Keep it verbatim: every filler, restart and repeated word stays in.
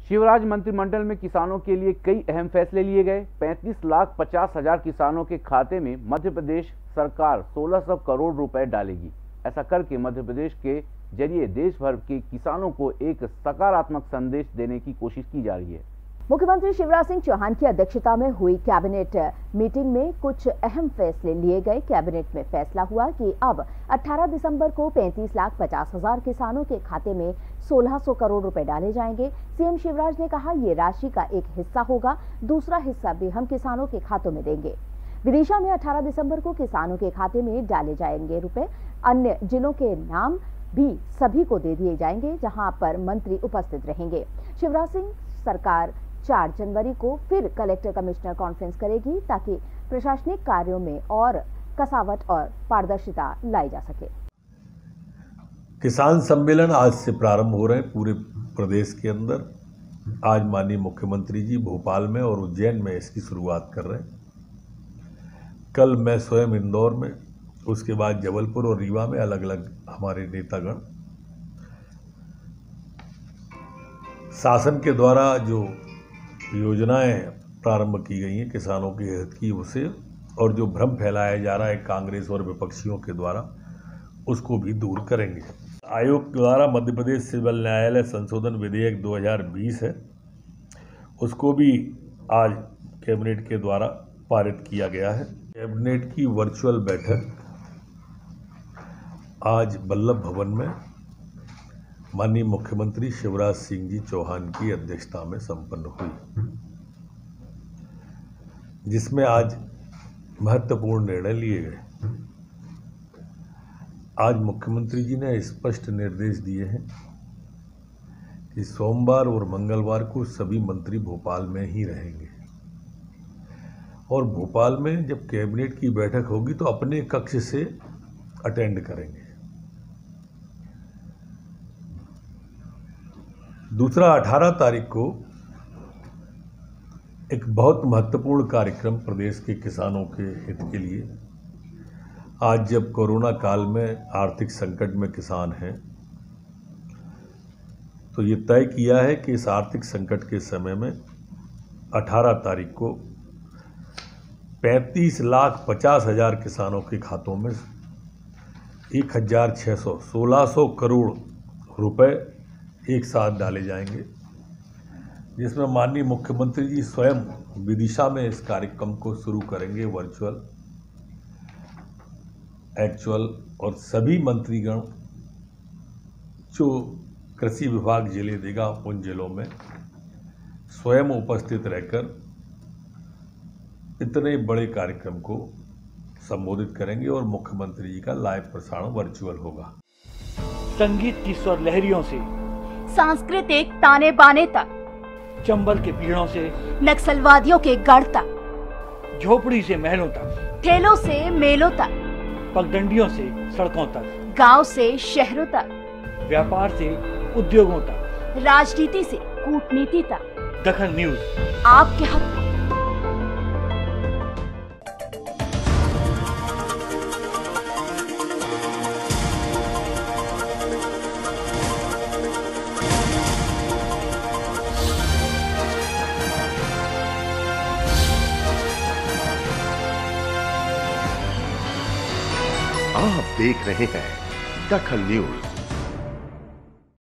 शिवराज मंत्रिमंडल में किसानों के लिए कई अहम फैसले लिए गए। पैंतीस लाख पचास हजार किसानों के खाते में मध्य प्रदेश सरकार सोलह सौ करोड़ रुपए डालेगी। ऐसा करके मध्य प्रदेश के जरिए देश भर के किसानों को एक सकारात्मक संदेश देने की कोशिश की जा रही है। मुख्यमंत्री शिवराज सिंह चौहान की अध्यक्षता में हुई कैबिनेट मीटिंग में कुछ अहम फैसले लिए गए। कैबिनेट में फैसला हुआ कि अब अठारह दिसंबर को पैंतीस लाख पचास हजार किसानों के खाते में सोलह सौ करोड़ रुपए डाले जाएंगे। सीएम शिवराज ने कहा, ये राशि का एक हिस्सा होगा, दूसरा हिस्सा भी हम किसानों के खातों में देंगे। विदिशा में अठारह दिसंबर को किसानों के खाते में डाले जाएंगे रुपए। अन्य जिलों के नाम भी सभी को दे दिए जाएंगे, जहां पर मंत्री उपस्थित रहेंगे। शिवराज सिंह सरकार चार जनवरी को फिर कलेक्टर कमिश्नर कॉन्फ्रेंस करेगी ताकि प्रशासनिक कार्यों में और कसावट और पारदर्शिता लाई जा सके। किसान सम्मेलन आज से प्रारंभ हो रहे हैं पूरे प्रदेश के अंदर। आज माननीय मुख्यमंत्री जी भोपाल में और उज्जैन में इसकी शुरुआत कर रहे हैं। कल मैं स्वयं इंदौर में, उसके बाद जबलपुर और रीवा में अलग अलग हमारे नेतागण शासन के द्वारा जो योजनाएं प्रारंभ की गई हैं किसानों के हित की, उसे और जो भ्रम फैलाया जा रहा है कांग्रेस और विपक्षियों के द्वारा, उसको भी दूर करेंगे। आयोग द्वारा मध्य प्रदेश सिविल न्यायालय संशोधन विधेयक दो हज़ार बीस है, उसको भी आज कैबिनेट के द्वारा पारित किया गया है। कैबिनेट की वर्चुअल बैठक आज वल्लभ भवन में माननीय मुख्यमंत्री शिवराज सिंह जी चौहान की अध्यक्षता में संपन्न हुई, जिसमें आज महत्वपूर्ण निर्णय लिए गए। आज मुख्यमंत्री जी ने स्पष्ट निर्देश दिए हैं कि सोमवार और मंगलवार को सभी मंत्री भोपाल में ही रहेंगे और भोपाल में जब कैबिनेट की बैठक होगी तो अपने कक्ष से अटेंड करेंगे। दूसरा, अठारह तारीख को एक बहुत महत्वपूर्ण कार्यक्रम प्रदेश के किसानों के हित के लिए, आज जब कोरोना काल में आर्थिक संकट में किसान हैं, तो ये तय किया है कि इस आर्थिक संकट के समय में अठारह तारीख को पैंतीस लाख पचास हजार किसानों के खातों में एक हजार छः सौ सोलह सौ करोड़ रुपए एक साथ डाले जाएंगे, जिसमें माननीय मुख्यमंत्री जी स्वयं विदिशा में इस कार्यक्रम को शुरू करेंगे वर्चुअल, एक्चुअल, और सभी मंत्रीगण जो कृषि विभाग जिले देगा उन जिलों में स्वयं उपस्थित रहकर इतने बड़े कार्यक्रम को संबोधित करेंगे और मुख्यमंत्री जी का लाइव प्रसारण वर्चुअल होगा। संगीत की स्वर लहरियों से सांस्कृतिक ताने बाने तक, चंबल के पीड़ों से नक्सलवादियों के गढ़ तक, झोपड़ी से महलों तक, ठेलों से मेलों तक, पगडंडियों से सड़कों तक, गांव से शहरों तक, व्यापार से उद्योगों तक, राजनीति से कूटनीति तक, दखल न्यूज आपके हाथ में। आप देख रहे हैं दखल न्यूज।